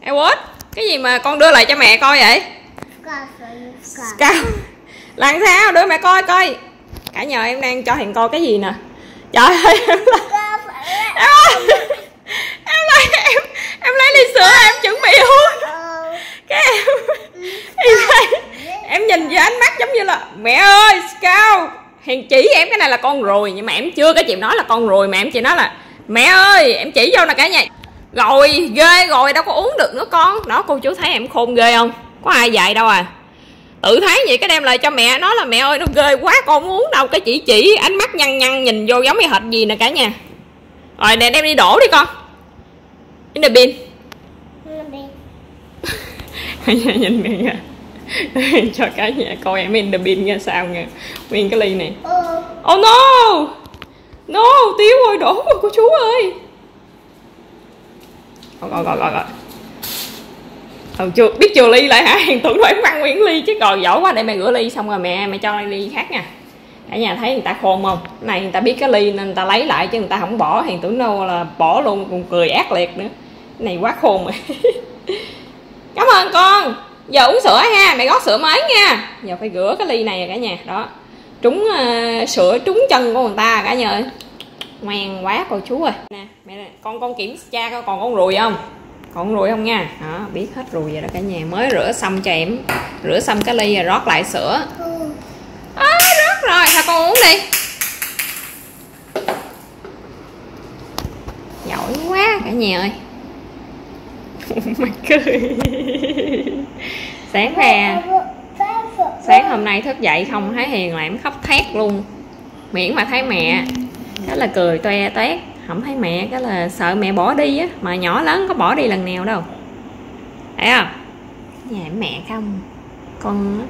Ê what? Cái gì mà con đưa lại cho mẹ coi vậy? Scout. Làm sao? Đưa mẹ coi coi. Cả nhờ em đang cho Hiền coi cái gì nè. Trời ơi em lấy ly sữa em chuẩn bị uống. Cái em nhìn với ánh mắt giống như là mẹ ơi Scout. Hiền chỉ em cái này là con ruồi, nhưng mà em chưa có chịu nói là con ruồi, mà em chỉ nói là mẹ ơi em chỉ vô nè cả nhà. Rồi ghê rồi, đâu có uống được nữa con. Đó, cô chú thấy em khôn ghê không? Có ai dạy đâu à. Tự thấy vậy cái đem lại cho mẹ, nói là mẹ ơi nó ghê quá con không uống đâu. Cái chỉ ánh mắt nhăn nhăn nhìn vô giống như hệt gì nè cả nhà. Rồi nè đem đi đổ đi con. In the bin. Nhìn kìa. Cho cả nhà coi em in the bin ra sao nha. Nguyên cái ly này. Oh no. No, tiêu rồi, đổ rồi cô chú ơi. Rồi. Chưa biết chừa ly lại hả? Hiền tưởng phải mang nguyên ly chứ, còn giỏi quá. Để mẹ rửa ly xong rồi mẹ cho ly khác nha. Cả nhà thấy người ta khôn không? Cái này người ta biết cái ly nên người ta lấy lại chứ người ta không bỏ. Hiền tưởng đâu là bỏ luôn, còn cười ác liệt nữa. Cái này quá khôn rồi. Cảm ơn con. Giờ uống sữa ha, mẹ gót sữa mới nha. Giờ phải rửa cái ly này rồi cả nhà. Đó, trúng sữa trúng chân của người ta cả nhà ơi. Ngoan quá cô chú ơi. Nè mẹ, con kiểm tra coi còn con ruồi không. Còn ruồi không nha. Đó, biết hết ruồi vậy đó cả nhà. Mới rửa xong cho em. Rửa xong cái ly rồi rót lại sữa. Rót rồi, thôi con uống đi. Giỏi quá cả nhà ơi. Mày cười. Sáng hôm nay thức dậy không thấy Hiền là em khóc thét luôn. Miễn mà thấy mẹ cái là cười toe toét, không thấy mẹ cái là sợ mẹ bỏ đi á. Mà nhỏ lớn có bỏ đi lần nào đâu, thấy không? Nhà mẹ không con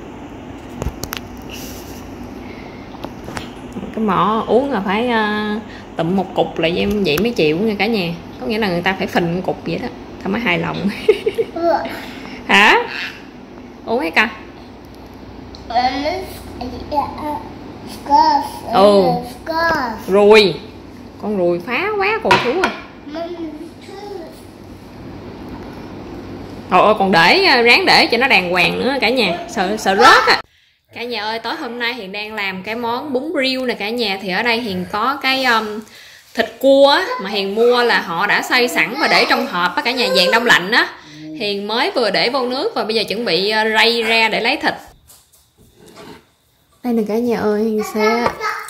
cái mỏ uống là phải tụm một cục lại vậy mới chịu nha cả nhà. Có nghĩa là người ta phải phình một cục vậy đó thôi mới hài lòng. Hả? Uống hết coi. Ruồi. Con ruồi phá quá cô chú à. Trời ơi, còn ráng để cho nó đàng hoàng nữa cả nhà. Sợ rớt á. Cả nhà ơi, tối hôm nay Hiền đang làm cái món bún riêu nè cả nhà. Thì ở đây Hiền có cái thịt cua á, mà Hiền mua là họ đã xay sẵn và để trong hộp á cả nhà, dạng đông lạnh á. Hiền mới vừa để vô nước và bây giờ chuẩn bị rây ra để lấy thịt. Đây nè cả nhà ơi, Hiền sẽ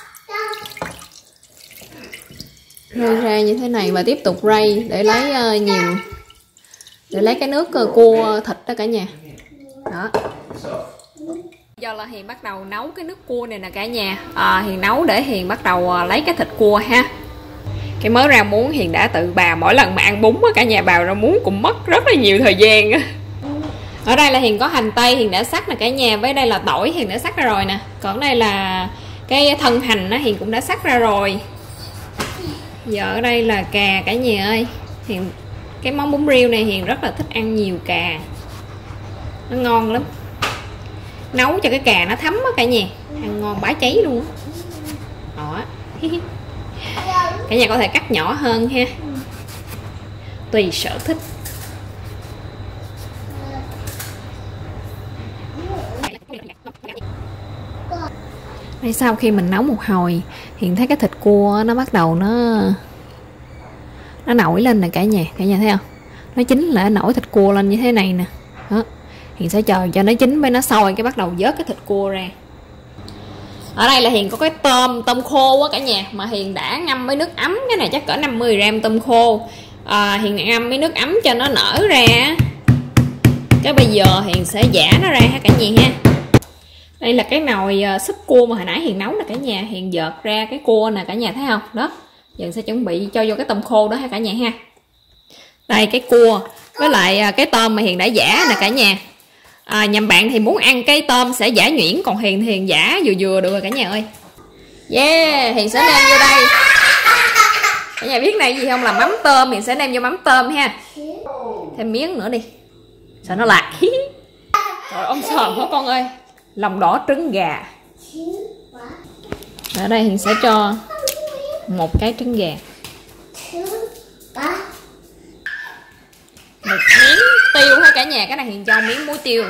rây ra như thế này và tiếp tục rây để lấy để lấy cái nước cua thịt đó cả nhà. Đó. Giờ là Hiền bắt đầu nấu cái nước cua này nè cả nhà. Hiền nấu để Hiền bắt đầu lấy cái thịt cua ha. Cái mới rau muống Hiền đã tự bào, mỗi lần mà ăn bún á cả nhà, bào rau muống cũng mất rất là nhiều thời gian. Ở đây là Hiền có hành tây Hiền đã sắc nè cả nhà, với đây là tỏi Hiền đã sắc ra rồi nè. Còn đây là cái thân hành á Hiền cũng đã sắc ra rồi. Giờ ở đây là cà cả nhà ơi. Hiền cái món bún riêu này Hiền rất là thích ăn nhiều cà, nó ngon lắm. Nấu cho cái cà nó thấm á cả nhà, ăn ngon bá cháy luôn á. Đó. Cả nhà có thể cắt nhỏ hơn ha, tùy sở thích. Đây, sau khi mình nấu một hồi Hiền thấy cái thịt cua nó bắt đầu nó nổi lên nè cả nhà thấy không? Nó chín là nổi thịt cua lên như thế này nè. Đó. Hiền sẽ chờ cho nó chín với nó sôi cái bắt đầu vớt cái thịt cua ra. Ở đây là Hiền có cái tôm khô á cả nhà, mà Hiền đã ngâm với nước ấm. Cái này chắc cỡ 50g tôm khô. Hiền ngâm với nước ấm cho nó nở ra. Cái bây giờ Hiền sẽ giã nó ra ha cả nhà ha. Đây là cái nồi súp cua mà hồi nãy Hiền nấu nè cả nhà. Hiền vợt ra cái cua nè cả nhà thấy không? Đó. Giờ sẽ chuẩn bị cho vô cái tôm khô đó ha cả nhà ha. Đây cái cua với lại cái tôm mà Hiền đã giã nè cả nhà. Nhầm bạn thì muốn ăn cái tôm sẽ giã nhuyễn, còn Hiền thì Hiền giã vừa được rồi cả nhà ơi. Yeah, Hiền sẽ nêm vô đây. Cả nhà biết này gì không, là mắm tôm. Hiền sẽ nêm vô mắm tôm ha. Thêm miếng nữa đi, sợ nó lạc. Trời ơi sờn quá con ơi. Lòng đỏ trứng gà. Ở đây Hiền sẽ cho một cái trứng gà, một miếng tiêu ha cả nhà. Cái này Hiền cho miếng muối tiêu.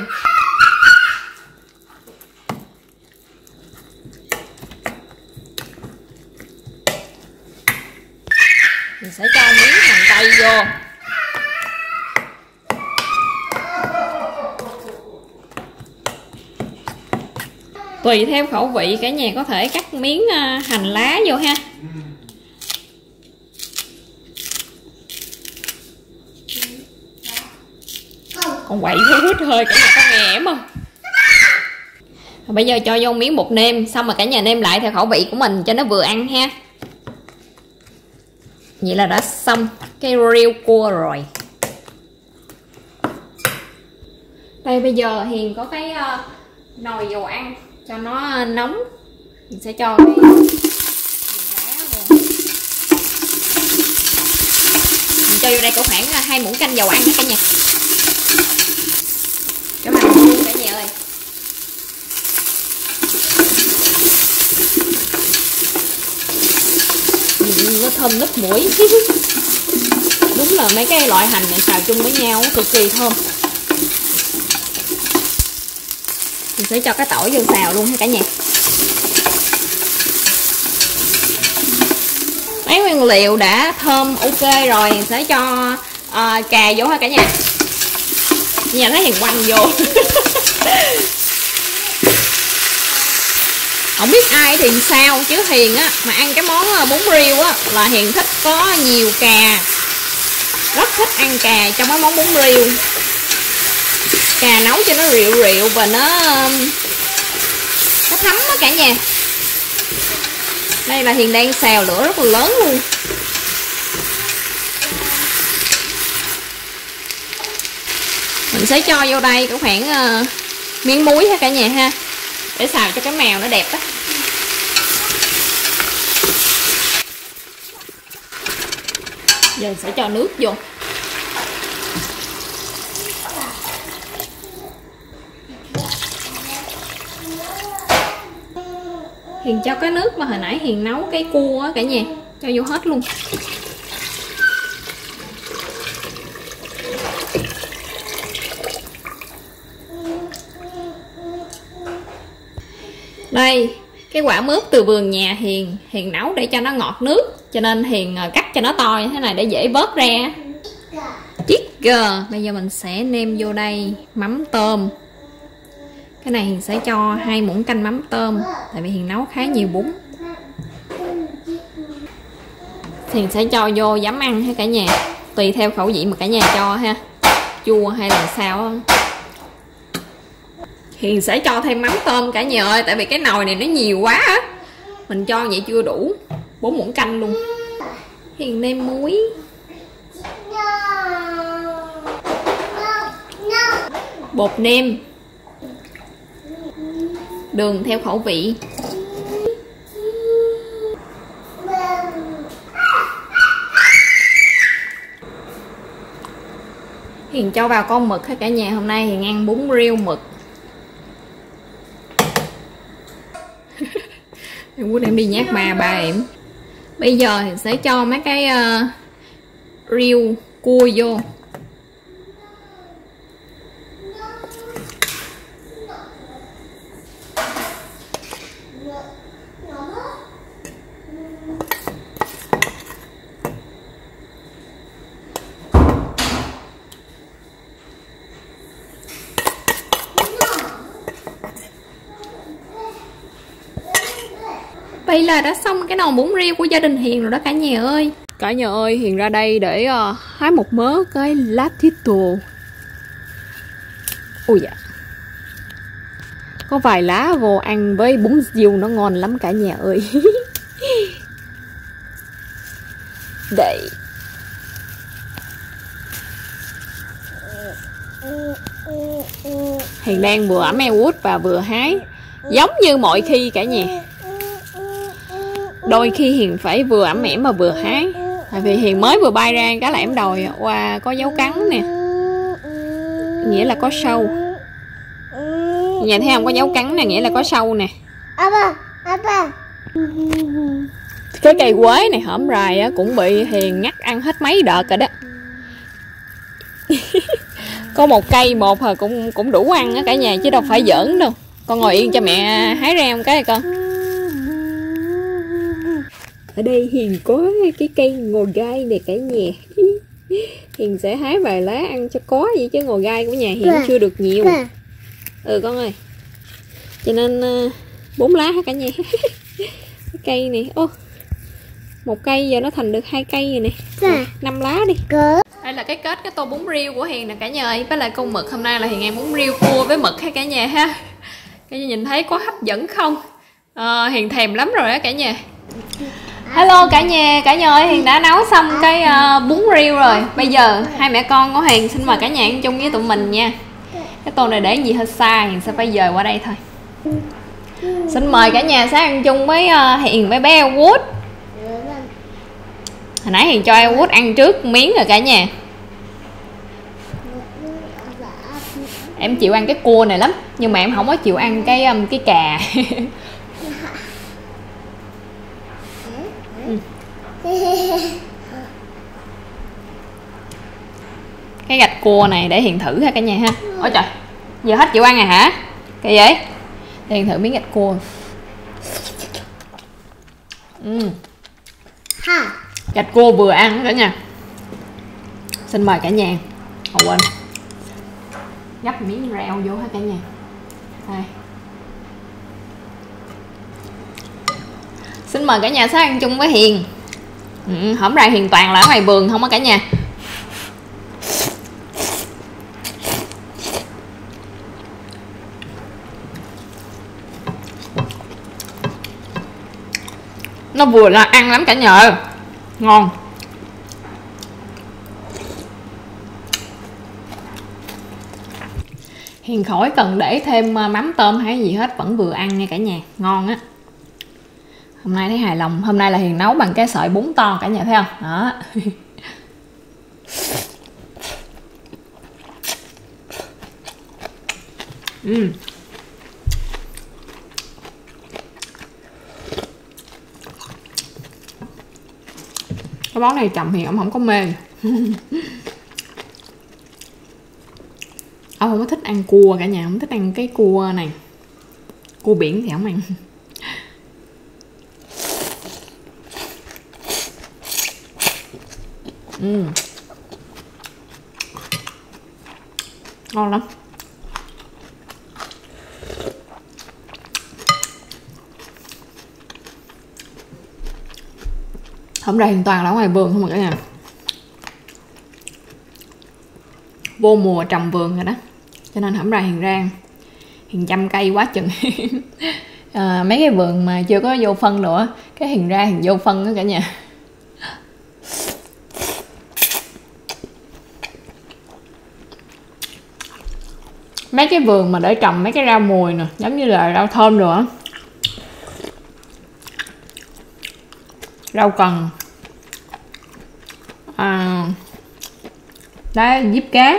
Mình sẽ cho miếng hành tây vô. Tùy theo khẩu vị cả nhà có thể cắt miếng hành lá vô ha. Còn quậy hút hơi cả nhà có nghe em không? Bây giờ cho vô miếng bột nêm. Xong rồi cả nhà nêm lại theo khẩu vị của mình cho nó vừa ăn ha. Vậy là đã xong cái riêu cua rồi. Đây bây giờ Hiền có cái nồi dầu ăn cho nó nóng. Mình sẽ cho cái lá vô. Mình cho vô đây khoảng 2 muỗng canh dầu ăn đó cả nhà. Cho hành luôn cả nhà ơi. Nó thơm nức mũi. Đúng là mấy cái loại hành này xào chung với nhau cực kỳ thơm. Mình sẽ cho cái tỏi vô xào luôn ha cả nhà. Mấy nguyên liệu đã thơm ok rồi, mình sẽ cho cà vô ha cả nhà. Nhà thấy Hiền quăng vô. Không biết ai thì sao chứ Hiền á mà ăn cái món bún riêu á là Hiền thích có nhiều cà. Rất thích ăn cà trong cái món bún riêu. Cà nấu cho nó rượu rượu và nó thấm á cả nhà. Đây là Hiền đang xào lửa rất là lớn luôn. Mình sẽ cho vô đây có khoảng miếng muối ha cả nhà ha, để xào cho cái màu nó đẹp á. Giờ sẽ cho nước vô. Hiền cho cái nước mà hồi nãy Hiền nấu cái cua á cả nhà, cho vô hết luôn. Đây, cái quả mướp từ vườn nhà Hiền nấu để cho nó ngọt nước, cho nên Hiền cắt cho nó to như thế này để dễ vớt ra. Chicken. Bây giờ mình sẽ nêm vô đây mắm tôm. Cái này Hiền sẽ cho 2 muỗng canh mắm tôm, tại vì Hiền nấu khá nhiều bún. Hiền sẽ cho vô giấm ăn ha cả nhà, tùy theo khẩu vị mà cả nhà cho ha, chua hay là sao. Hiền sẽ cho thêm mắm tôm cả nhà ơi, tại vì cái nồi này nó nhiều quá á, mình cho vậy chưa đủ, 4 muỗng canh luôn. Hiền nêm muối, bột nêm, đường theo khẩu vị. Hiền cho vào con mực hết cả nhà, hôm nay Hiền ăn bún riêu mực. Em muốn đem đi nhát ma ba em. Bây giờ Hiền sẽ cho mấy cái riêu cua vô. Vậy là đã xong cái nồi bún riêu của gia đình Hiền rồi đó cả nhà ơi. Cả nhà ơi, Hiền ra đây để hái một mớ cái lá tía tù. Ui dạ, có vài lá vô ăn với bún riêu nó ngon lắm cả nhà ơi. Đây. Hiền đang vừa ẩm eo út và vừa hái, giống như mọi khi cả nhà. Đôi khi Hiền phải vừa ẩm ẻm mà vừa hái, tại vì Hiền mới vừa bay ra cái là em đòi qua có dấu cắn nè, nghĩa là có sâu. Nhà thấy không, có dấu cắn nè, nghĩa là có sâu nè. Cái cây quế này hổm rày cũng bị Hiền ngắt ăn hết mấy đợt rồi đó. Có một cây một hả cũng đủ ăn á cả nhà, chứ đâu phải giỡn đâu. Con ngồi yên cho mẹ hái ra một cái con. Ở đây Hiền có cái cây ngò gai này cả nhà. Hiền sẽ hái vài lá ăn cho có vậy, chứ ngò gai của nhà Hiền chưa được nhiều. Ừ con ơi. Cho nên 4 lá hả cả nhà. Cái cây này, ô, một cây giờ nó thành được 2 cây rồi nè. 5 lá đi. Đây là cái kết cái tô bún riêu của Hiền nè cả nhà ơi. Với lại con mực hôm nay là Hiền ăn bún riêu cua với mực ha cả nhà ha. Cả nhà nhìn thấy có hấp dẫn không? Hiền thèm lắm rồi á cả nhà. Hello cả nhà ơi, Hiền đã nấu xong cái bún riêu rồi. Bây giờ hai mẹ con của Hiền xin mời cả nhà ăn chung với tụi mình nha. Cái tô này để gì hơi xa, Hiền sẽ phải dời qua đây thôi. Xin mời cả nhà sẽ ăn chung với Hiền với bé Elwood. Hồi nãy Hiền cho Elwood ăn trước miếng rồi cả nhà. Em chịu ăn cái cua này lắm, nhưng mà em không có chịu ăn cái cà. Cái gạch cua này để Hiền thử ha cả nhà ha. Ôi trời, giờ hết chịu ăn rồi hả? Kỳ vậy? Để Hiền thử miếng gạch cua. Gạch cua vừa ăn cả nhà. Xin mời cả nhà. Không quên gắp miếng rau vô ha cả nhà. Đây. Xin mời cả nhà sẽ ăn chung với Hiền. Hổm ra Hiền toàn là ở ngoài vườn không á cả nhà. Nó vừa là ăn lắm cả nhà ơi. Ngon. Hiền khỏi cần để thêm mắm tôm hay gì hết, vẫn vừa ăn nha cả nhà. Ngon á. Hôm nay thấy hài lòng. Hôm nay là Hiền nấu bằng cái sợi bún to cả nhà thấy không? Đó. Cái món này chồng Hiền ông không có mê. Ông không có thích ăn cua cả nhà, không thích ăn cái cua này. Cua biển thì không ăn. Ngon lắm. Hôm nay hoàn toàn là ở ngoài vườn không mà cả nhà. Vô mùa trồng vườn rồi đó, cho nên hổng ra Hiền rang. Hiền chăm cây quá chừng. Mấy cái vườn mà chưa có vô phân nữa, cái Hiền ra Hiền vô phân đó cả nhà. Mấy cái vườn mà để trồng mấy cái rau mùi nè, giống như là rau thơm rồi á, rau cần, đá diếp cá.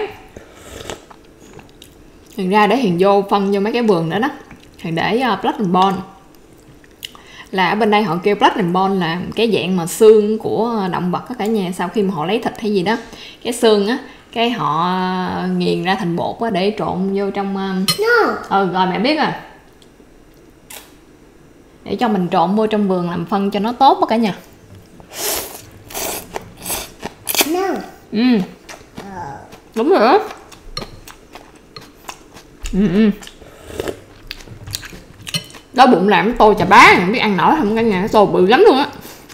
Hiền ra để Hiền vô phân vô mấy cái vườn đó đó. Hiền để Black and Bone. Là ở bên đây họ kêu Black and Bone là cái dạng mà xương của động vật đó cả nhà. Sau khi mà họ lấy thịt hay gì đó, cái xương á, cái họ nghiền ra thành bột á để trộn vô trong rồi mẹ biết rồi. Để cho mình trộn vô trong vườn làm phân cho nó tốt đó cả nhà. Đúng rồi đó. Đó bụng làm cái tô chà bá, không biết ăn nổi không cả nhà, cái tô bự lắm luôn á.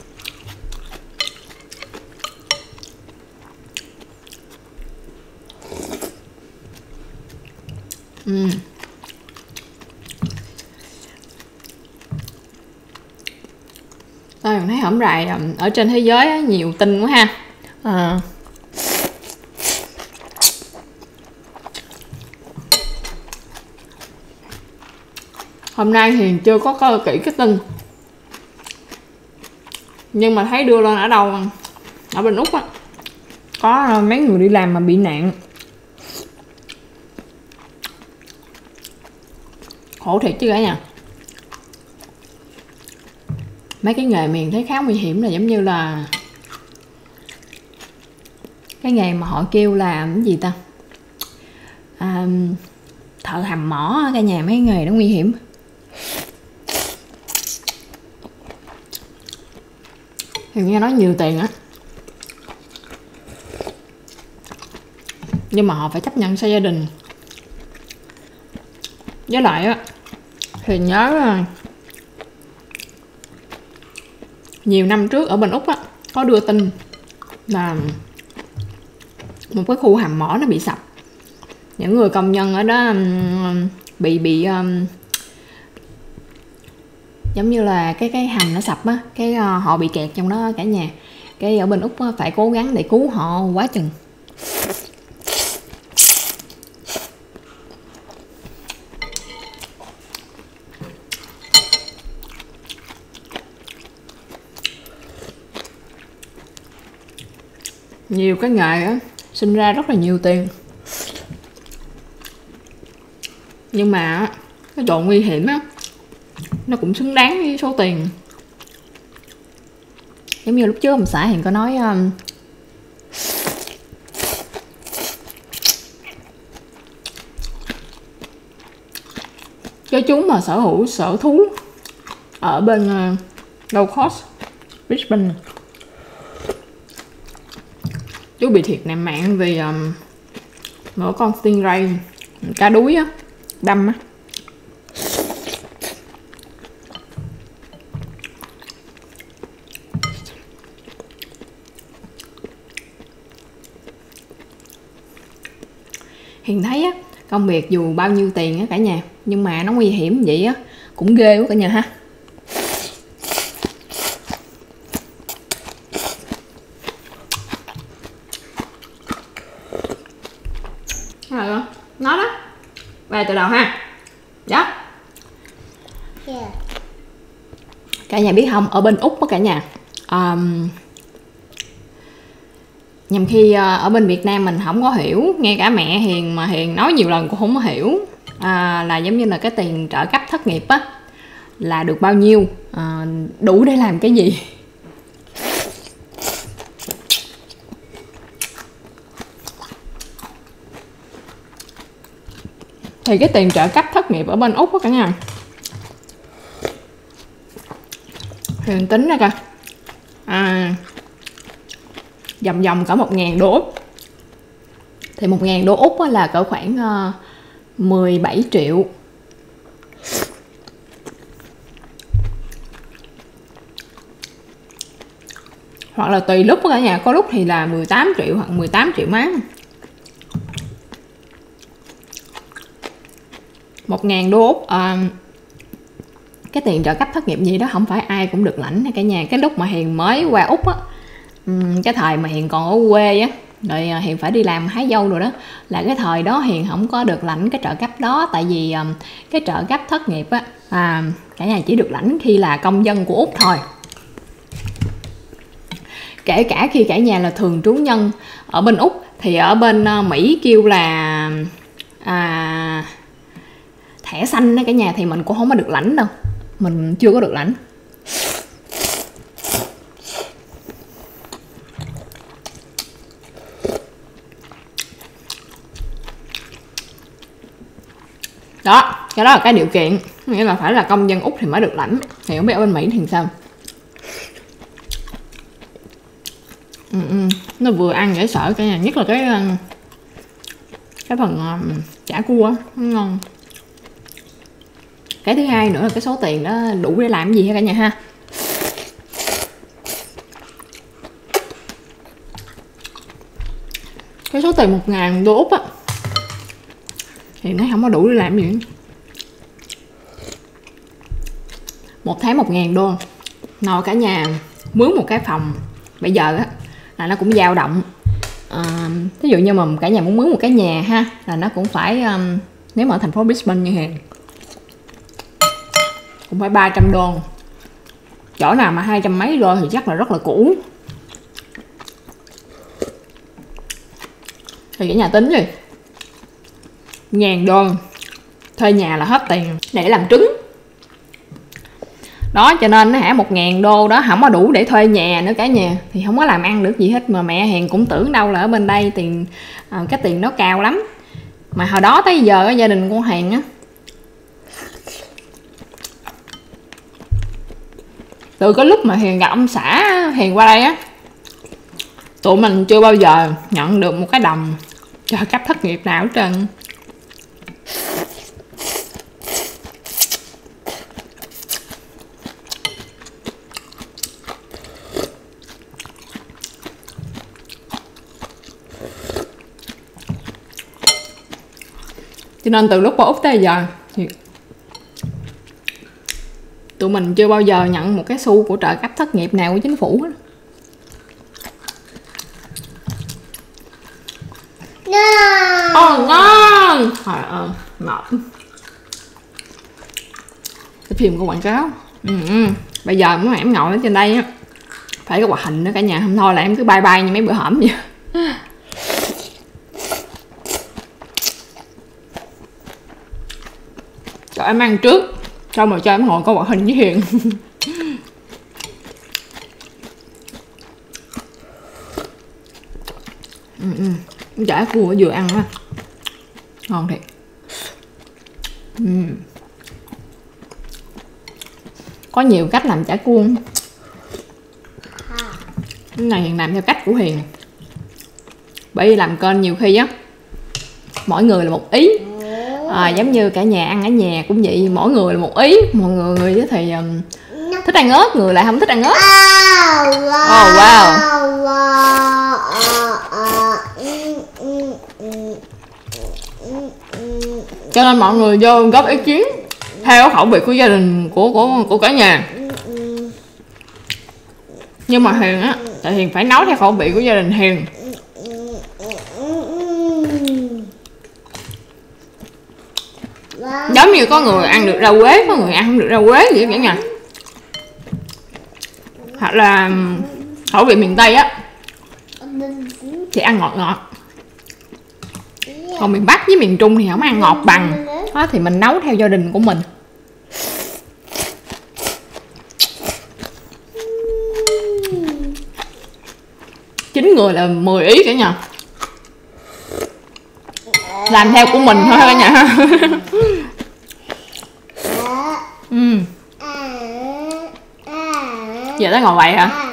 Tôi thấy hổm rày ở trên thế giới nhiều tin quá ha. Hôm nay thì chưa có coi kỹ cái tin, nhưng mà thấy đưa lên ở đâu ở bên Úc á, có mấy người đi làm mà bị nạn. Khổ thiệt chứ cả nhà. Mấy cái nghề miền thấy khá nguy hiểm, là giống như là cái nghề mà họ kêu là cái gì ta, thợ hầm mỏ cả nhà, mấy nghề đó nguy hiểm. Thì nghe nói nhiều tiền á, nhưng mà họ phải chấp nhận xây gia đình. Với lại á thì nhớ nhiều năm trước ở bên Úc á có đưa tin là một cái khu hầm mỏ nó bị sập. Những người công nhân ở đó bị giống như là cái hầm nó sập á, cái họ bị kẹt trong đó cả nhà. Cái ở bên Úc á, phải cố gắng để cứu họ quá chừng. Nhiều cái nghề á sinh ra rất là nhiều tiền, nhưng mà cái độ nguy hiểm á nó cũng xứng đáng với số tiền. Giống như lúc trước ông xã Hiền có nói cái chú mà sở hữu sở thú ở bên Gold Coast, Brisbane, chú bị thiệt nặng mạng vì một con stingray, cá đuối á, đâm á. Hiền thấy á, công việc dù bao nhiêu tiền á cả nhà, nhưng mà nó nguy hiểm vậy á cũng ghê quá cả nhà ha. Nó đó, về từ đầu ha. Đó. Yeah. Cả nhà biết không, ở bên Úc á cả nhà, nhằm khi ở bên Việt Nam mình không có hiểu, ngay cả mẹ Hiền mà Hiền nói nhiều lần cũng không có hiểu, là giống như là cái tiền trợ cấp thất nghiệp á là được bao nhiêu, đủ để làm cái gì. Thì cái tiền trợ cấp thất nghiệp ở bên Úc á cả nhà, Hiền tính ra coi, vòng cỡ 1.000 đô Úc. Thì 1.000 đô Úc là cỡ khoảng 17 triệu. Hoặc là tùy lúc cả nhà, có lúc thì là 18 triệu hoặc 18 triệu má. 1.000 đô Úc, cái tiền trợ cấp thất nghiệp gì đó không phải ai cũng được lãnh cả nhà. Cái lúc mà Hiền mới qua Úc á, cái thời mà Hiền còn ở quê á, rồi Hiền phải đi làm hái dâu rồi đó, là cái thời đó Hiền không có được lãnh cái trợ cấp đó. Tại vì cái trợ cấp thất nghiệp á, cả nhà chỉ được lãnh khi là công dân của Úc thôi. Kể cả khi cả nhà là thường trú nhân ở bên Úc, thì ở bên Mỹ kêu là thẻ xanh đó cả nhà, thì mình cũng không có được lãnh đâu, mình chưa có được lãnh. Đó, cái đó là cái điều kiện, nghĩa là phải là công dân Úc thì mới được lãnh. Thì không biết ở bên Mỹ thì sao. Nó vừa ăn dễ sợ cả nhà, nhất là cái phần chả cua nó ngon. Cái thứ hai nữa là cái số tiền đó đủ để làm gì hả cả nhà ha. Cái số tiền 1.000 đô Úc á thì nó không có đủ để làm gì. Một tháng 1.000 đô nội cả nhà mướn một cái phòng bây giờ á là nó cũng dao động. Ví dụ như mà cả nhà muốn mướn một cái nhà ha, là nó cũng phải nếu mà ở thành phố Brisbane như Hiền cũng phải 300 đô. Chỗ nào mà 200 mấy đô thì chắc là rất là cũ. Thì cả nhà tính đi, 1.000 đô thuê nhà là hết tiền để làm trứng. Đó, cho nên nó 1.000 đô đó không có đủ để thuê nhà nữa cả nhà, thì không có làm ăn được gì hết. Mà mẹ Hiền cũng tưởng đâu là ở bên đây tiền cái tiền nó cao lắm. Mà hồi đó tới giờ gia đình con Hiền á, từ cái lúc mà Hiền gặp ông xã Hiền qua đây á, tụi mình chưa bao giờ nhận được một cái đồng trợ cấp thất nghiệp nào hết trơn. Cho nên từ lúc qua Úc tới giờ thì tụi mình chưa bao giờ nhận một cái xu của trợ cấp thất nghiệp nào của chính phủ hết. Ngon. Trời ơi, ngọt. Cái phim của quảng cáo. Bây giờ mấy em ngồi ở trên đây á, phải có hoạt hình nữa cả nhà, không thôi là em cứ bye bye như mấy bữa hổm vậy. Cho em ăn trước, xong rồi cho em ngồi có hoạt hình với Hiền. Chả cua vừa ăn á, ngon thiệt. Có nhiều cách làm chả cua. Cái này Hiền làm theo cách của Hiền. Bởi vì làm kênh nhiều khi á, mỗi người là một ý. Giống như cả nhà ăn ở nhà cũng vậy, mỗi người là một ý. Mọi người thì thích ăn ớt, người lại không thích ăn ớt. Oh wow. Cho nên mọi người vô góp ý kiến theo khẩu vị của gia đình của cả nhà. Nhưng mà Hiền á, tại Hiền phải nấu theo khẩu vị của gia đình Hiền. Giống như có người ăn được rau quế, có người ăn không được rau quế vậy cả nhà. Hoặc là khẩu vị miền Tây á thì ăn ngọt ngọt, còn miền Bắc với miền Trung thì không ăn ngọt bằng. Đó thì mình nấu theo gia đình của mình. Chín người là 10 ý cả nhà. Làm theo của mình thôi cả nhà. Giờ tới ngồi vậy hả?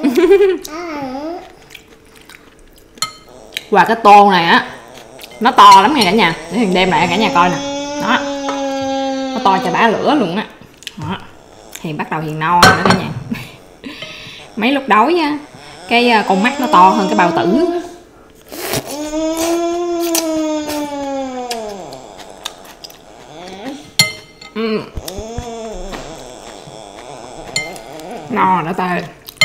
Và cái tô này á, nó to lắm nha cả nhà. Để Hiền đem lại cả nhà coi nè. Đó, nó to cho bả lửa luôn á. Hiền bắt đầu Hiền no rồi đó cả nhà. Mấy lúc đói á, cái con mắt nó to hơn cái bao tử. No đó ta.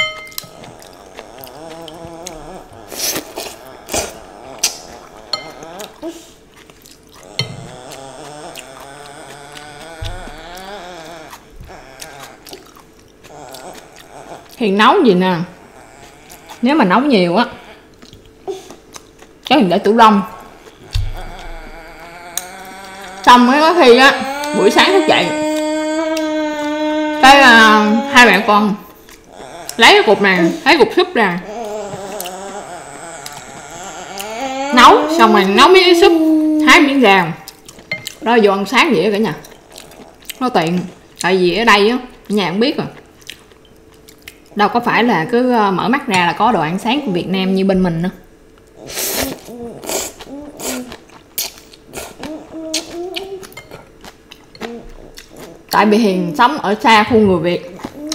Hiền nấu gì nè, nếu mà nấu nhiều á cái Hiền để tủ đông, xong mới có khi á buổi sáng thức dậy cái hai mẹ con lấy cái cục này, lấy cục súp ra nấu, xong rồi nấu miếng súp, hái miếng rau đó vô ăn sáng vậy đó cả nhà. Nó tiện, tại vì ở đây á nhà cũng biết rồi, đâu có phải là cứ mở mắt ra là có đồ ăn sáng của Việt Nam như bên mình đâu. Tại vì Hiền sống ở xa khu người Việt,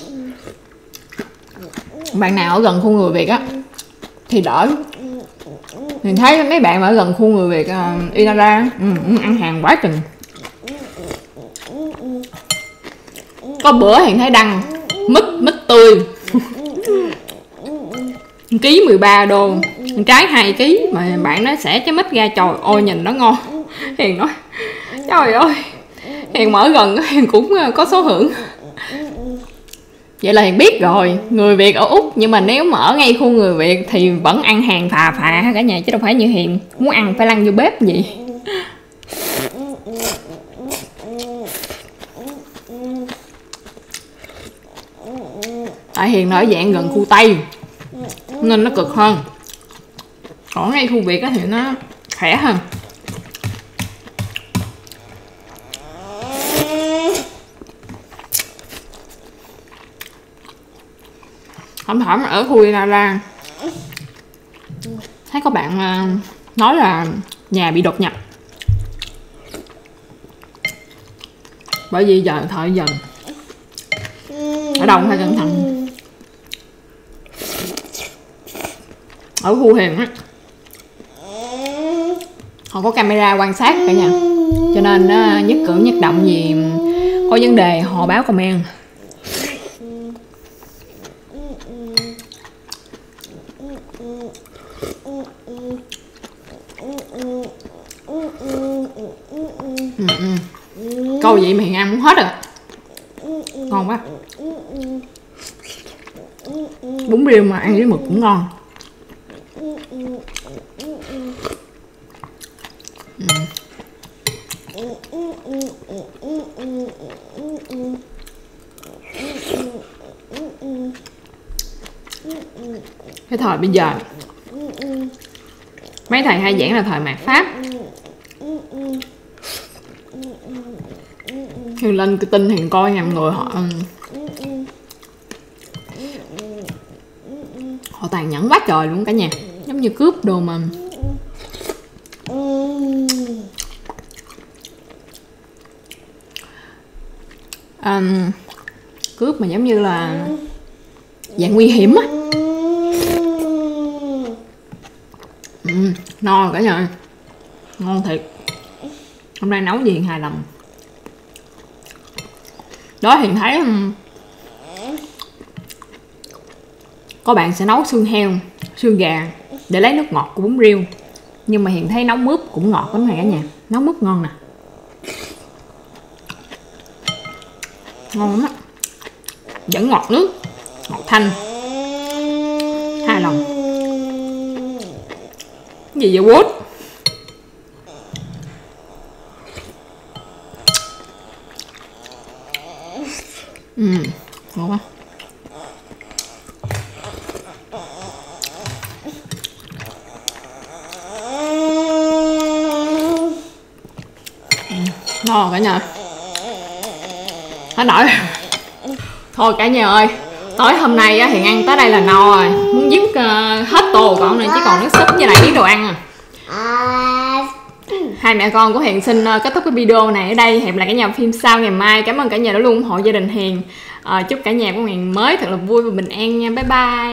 bạn nào ở gần khu người Việt á thì đỡ. Hiền thấy mấy bạn ở gần khu người Việt Inara ăn hàng quá chừng. Có bữa Hiền thấy đăng mít tươi ký 13 đô, trái 2 kg mà bạn nó sẽ trái mít ra, trời ơi nhìn nó ngon. Hiền nói trời ơi, Hiền mở gần Hiền cũng có số hưởng. Vậy là Hiền biết rồi, người Việt ở Úc nhưng mà nếu mà ở ngay khu người Việt thì vẫn ăn hàng phà cả nhà, chứ đâu phải như Hiền muốn ăn phải lăn vô bếp gì. Tại Hiền ở dạng gần khu Tây nên nó cực hơn, còn ngay khu Việt thì nó khỏe hơn. Thỉnh thoảng ở khu Vinara thấy có bạn nói là nhà bị đột nhập, bởi vì giờ thời giờ ở đâu phải cẩn thận. Ở khu Hiền á họ có camera quan sát cả nhà, cho nên nhất cử nhất động gì có vấn đề họ báo công an. Câu vậy mà Hiền ăn muốn hết rồi, ngon quá. Bún riêu mà ăn với mực cũng ngon. Cái thời bây giờ mấy thầy hay giảng là thời mạt Pháp, thì lên cái tin thì coi nhầm người họ tàn nhẫn quá trời luôn cả nhà, giống như cướp đồ mà. Cướp mà giống như là dạng nguy hiểm á. No rồi cả nhà, ngon thiệt. Hôm nay nấu gì Hiền hài lòng. Đó Hiền thấy có bạn sẽ nấu xương heo, xương gà để lấy nước ngọt của bún riêu, nhưng mà Hiền thấy nấu mướp cũng ngọt lắm này cả nhà. Nấu mướp ngon nè, ngon lắm á, vẫn ngọt nước, ngọt thanh, hài lòng. Cái gì vậy Wood? Ngon quá. Ngon cả nhà. Hết nổi. Thôi cả nhà ơi, tối hôm nay Hiền ăn tới đây là no rồi, muốn dứt hết tô còn này chỉ còn nước súp với lại miếng đồ ăn à. Hai mẹ con của Hiền xin kết thúc cái video này ở đây. Hẹn lại cả nhà phim sau ngày mai. Cảm ơn cả nhà đã luôn ủng hộ gia đình Hiền. Chúc cả nhà của Hiền mới thật là vui và bình an nha. Bye bye.